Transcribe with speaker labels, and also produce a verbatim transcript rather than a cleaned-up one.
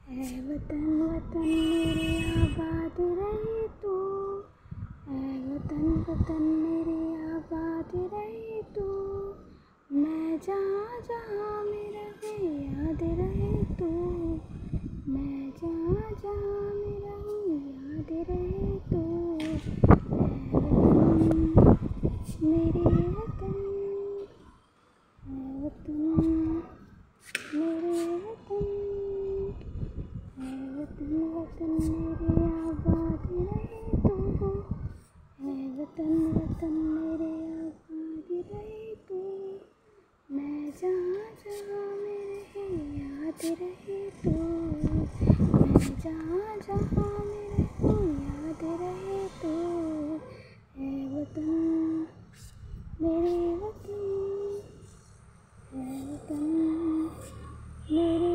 Speaker 1: ऐ वतन वतन मेरे आबाद रहे तू, ऐ वतन वतन मेरे आबाद रहे तू। मैं जहाँ जहाँ में रहे याद रहे तू, मैं जहाँ जहाँ में रहूँ याद रहे तू। मेरे वतन, ऐ वतन मेरे वतन, ऐ वतन वतन मेरे आबाद रहे तू, ऐ वतन वतन मेरे आबाद रहे तू। मैं जहाँ जहाँ में रहे याद रहे तू, मैं जहाँ जहाँ में रहूँ याद रहे तू। ऐ वतन मेरे वतन, ऐ वतन मेरे